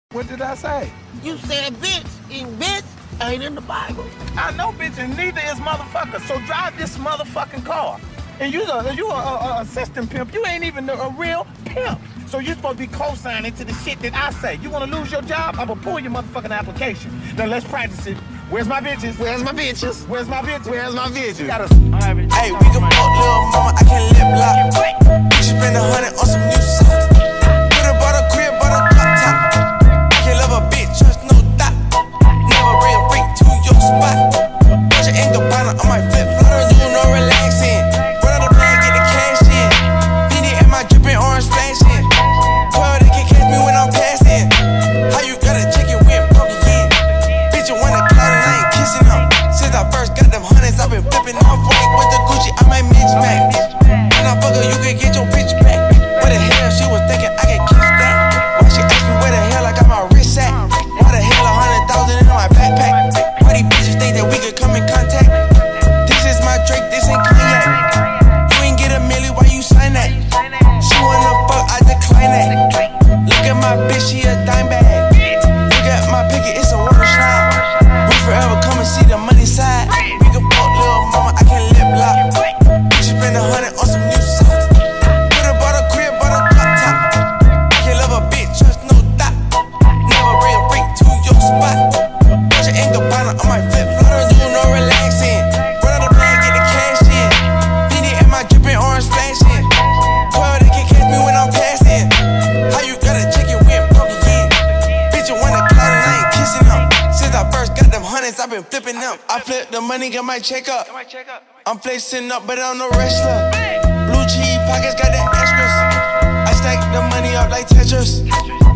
What did I say? You said bitch, and bitch ain't in the Bible. I know bitch, and neither is motherfucker. So drive this motherfucking car. And you a assistant pimp. You ain't even a real pimp. So you're supposed to be co-signing to the shit that I say. You want to lose your job? I'm gonna pull your motherfucking application. Now let's practice it. Where's my bitches? Where's my bitches? Where's my bitches? Where's my bitches? Hey, we can fuck little mama, I can't lip lock. She spend 100 on some new socks. Put her bought a crib, bought a drop top. I can't love a bitch, trust no dot. Never bring a freak to your spot. Bunch of ink about on my flip flop. You no relaxing. Run out the plane, get the cash in. Beanie and my dripping orange flashing. 12, they can catch me when I'm passing. How you gotta check it when broke again? Bitch, you wanna cloud and I ain't kissing them. Since I first got them hundreds, I've been flipping off weight with the Gucci. I might mitch back. When I fuck her, you can get your bitch back. What the hell she was thinking I can kiss that? Why she ask me where the hell I got my wrist at? Why the hell 100,000 in my backpack? Why these bitches think that we could come in contact? This is my drink, this ain't cognac. You ain't get a milli, why you sign that? She wanna fuck, I decline that. Look at my bitch, she a dime bag. Look at my picket, it's a water slide. We forever come and see the money side. We can fuck little mama, I can't lip lock. She spend 100 on some new socks. Put her bought a crib, bought a drop top. I can't love a bitch, trust no dot. Never bring a freak to your spot. Bunch of ink about on my flip flop. You no relaxing. Run out the plane, get the cash in. Beanie and my dripping orange flashing. 12, they can catch me when I'm passing. How you gotta check it when broke again? Bitch, you wanna cloud and I ain't kissing them. Since I first got them hundreds, I've been flipping them. I flip the money, get my check up. I'm flexing up, but I'm no wrestler. Blue cheese pockets got the extras. I stack the money up like Tetris.